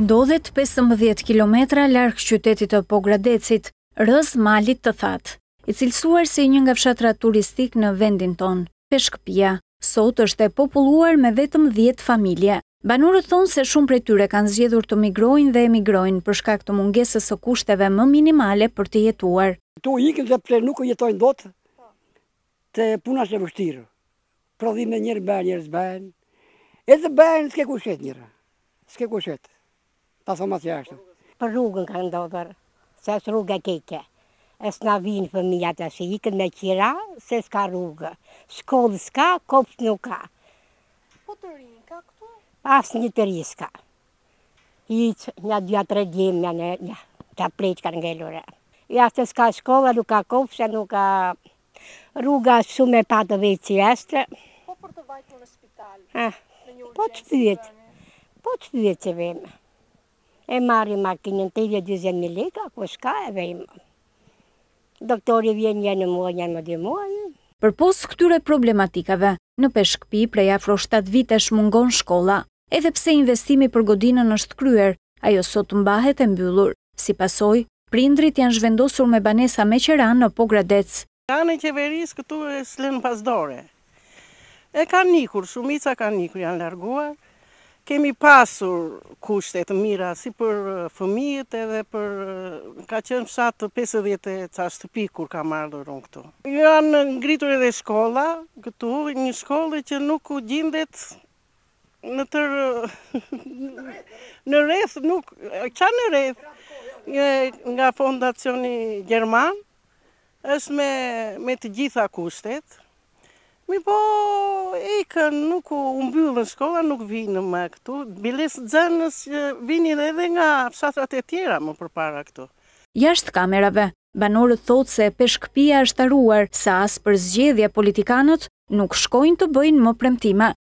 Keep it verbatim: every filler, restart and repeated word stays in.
Ndodhet pesëmbëdhjetë kilometra larg qytetit të Pogradecit, rrës malit të thatë, i cilësuar si një nga fshatrat turistik në vendin ton. Peshkëpia sot është e populluar me vetëm dhjetë familje. Banorët thonë se shumë prej tyre kanë zgjedhur të migrojnë dhe emigrojnë për shkak të mungesës së kushteve më minimale për të jetuar. Tu ikin sepse nuk jetojnë dot, te puna është e vështirë. Prodhime njërë bën, njërë s'bën. Edhe bën s'ke kushet njërë. S'ke kushet. Ta thoma që ashtu. Për rrugën ka ndodhur, se është rruga keke. E s'na vinë fëmijat e shi, ikën me qira, se s'ka rrugë. Shkollë s'ka, kopsh nuk ka. Po të rinë ka këtu? As një të ri s'ka. Iqë një dhja tre djemë, një një të pleq ka ngellure. Ja se s'ka shkolla, nuk ka kopsh, nuk ka rruga shumë e patë dhe që jeshtë. Po për të vajtu në spital? Eh, po të pyet, po të pyet që veme. E marri makinën të i dyzet mijë leka, ku shka e vejmë. Doktori vjen një në muaj, një në dy muaj. Përpos këtyre problematikave, në Peshkëpi prej afro shtatë vitesh mungon shkolla. Edhe pse investimi për godinën është kryer, ajo sot mbahet e mbyllur. Si pasojë, prindrit janë zhvendosur me banesa me qeran në Pogradec. Kanë e qeverisë këtu e s'lën pasdore. E kanë nikur, shumica kanë nikur, janë larguar. Kemi pasur kushte të mira si për fëmijët edhe për ka qenë fshat të pesëdhjetë e ca shtëpi kur ka ardhur unë këtu. Janë ngritur edhe shkolla këtu, një shkollë që nuk u gjendet në tër në rreth, nuk qa në rreth, nga fondacioni gjerman, është me, me të gjitha kushtet. Mi po ikën, nuk u mbyllën shkolla, nuk vinë më këtu. Biles xhenës vinin edhe nga fshatrat e tjera më përpara këtu. Jashtë kamerave, banorët thotë se Peshkëpia është haruar, sa as për zgjedhje politikanët nuk shkojnë të bëjnë më premtime.